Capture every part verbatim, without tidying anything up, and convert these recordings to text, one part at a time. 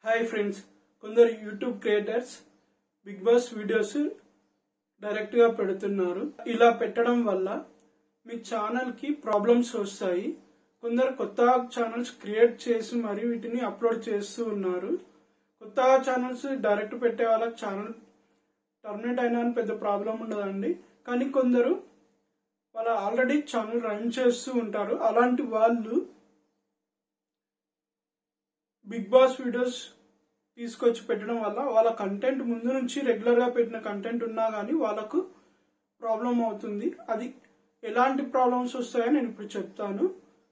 Hi friends, కొందరు YouTube creators Bigg Boss videos direct గా పెడుతున్నారు. ఇలా పెట్టడం వల్ల మీ ఛానల్ కి ప్రాబ్లమ్స్ వస్తాయి. కొందరు కొత్త ఛానల్స్ క్రియేట్ చేసి మరి వీటిని అప్లోడ్ చేస్తూ ఉన్నారు. కొత్త ఛానల్స్ డైరెక్ట్ పెట్టే వాళ్ళకి ఛానల్ టర్మినేట్ అయినా అని పెద్ద ప్రాబ్లం ఉండదండి. కానీ కొందరు వాళ్ళ ఆల్రెడీ ఛానల్ రన్ చేస్తూ ఉంటారు. అలాంటి వాళ్ళు బిగ్ బాస్ వీడియోస్ తీసుకొచ్చి పెట్టడం వల్ల వాళ్ళ కంటెంట్ ముందు నుంచి రెగ్యులర్ గా పెట్టిన కంటెంట్ ఉన్నా గానీ వాళ్ళకు ప్రాబ్లం అవుతుంది. అది ఎలాంటి ప్రాబ్లమ్స్ వస్తాయో నేను ఇప్పుడు చెప్తాను.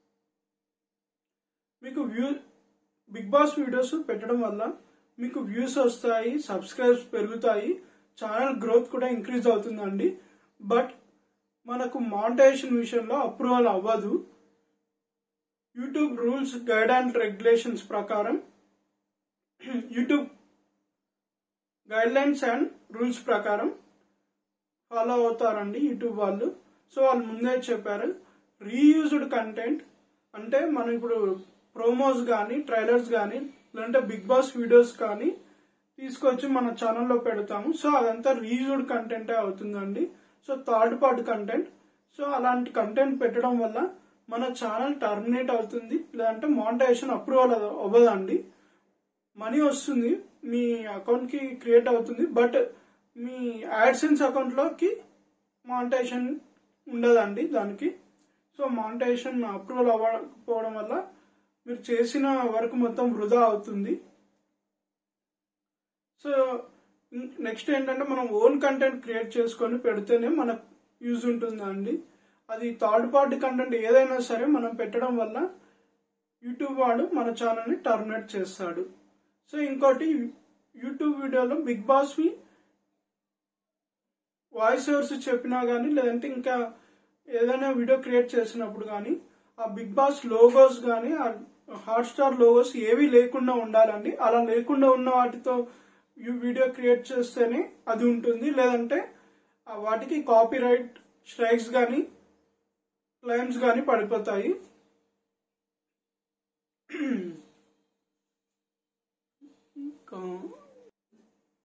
మీకు వ్యూ బిగ్ బాస్ వీడియోస్ పెట్టడం వల్ల మీకు వ్యూస్ వస్తాయి, సబ్స్క్రైబ్స్ పెరుగుతాయి, ఛానల్ గ్రోత్ కూడా ఇంక్రీజ్ అవుతుందండి. బట్ మనకు మానిటైజేషన్ విషయంలో అప్రూవల్ అవ్వదు. YouTube rules guide and regulations ప్రకారం YouTube guidelines and rules ప్రకారం ఫాలో అవుతారండి యూట్యూబ్ వాళ్ళు. సో వాళ్ళు ముందే చెప్పారు, రీయూజ్డ్ కంటెంట్ అంటే మనం ఇప్పుడు ప్రోమోస్ కానీ ట్రైలర్స్ కానీ లేదంటే బిగ్ బాస్ వీడియోస్ కానీ తీసుకొచ్చి మన ఛానల్లో పెడతాము. సో అదంతా రీయూజ్డ్ కంటెంటే అవుతుందండి. So third party content. So అలాంటి కంటెంట్ పెట్టడం వల్ల మన ఛానల్ టర్మినేట్ అవుతుంది, లేదంటే మానిటైజేషన్ అప్రూవల్ అవ్వదండి. మనీ వస్తుంది, మీ అకౌంట్ కి క్రియేట్ అవుతుంది, బట్ మీ యాడ్సెన్స్ అకౌంట్ లోకి మానిటైజేషన్ ఉండదండి దానికి. సో మానిటైజేషన్ అప్రూవల్ అవ్వకపోవడం వల్ల మీరు చేసిన వర్క్ మొత్తం వృధా అవుతుంది. సో నెక్స్ట్ ఏంటంటే మనం ఓన్ కంటెంట్ క్రియేట్ చేసుకొని పెడితేనే మనకు యూజ్ ఉంటుందండి. అది థర్డ్ పార్టీ కంటెంట్ ఏదైనా సరే మనం పెట్టడం వల్ల యూట్యూబ్ వాడు మన ఛానల్ని టర్మినేట్ చేస్తాడు. సో ఇంకోటి, యూట్యూబ్ వీడియోలో బిగ్ బాస్ వి వాయిస్ ఓవర్స్ చెప్పినా కానీ లేదంటే ఇంకా ఏదైనా వీడియో క్రియేట్ చేసినప్పుడు కానీ ఆ బిగ్ బాస్ లోగోస్ కానీ ఆ హాట్ స్టార్ లోగోస్ ఏవి లేకుండా ఉండాలండి. అలా లేకుండా ఉన్న వాటితో వీడియో క్రియేట్ చేస్తేనే అది ఉంటుంది. లేదంటే వాటికి కాపీ రైట్ స్ట్రైక్స్ కానీ క్లైమ్స్ కానీ పడిపోతాయి. ఇంకా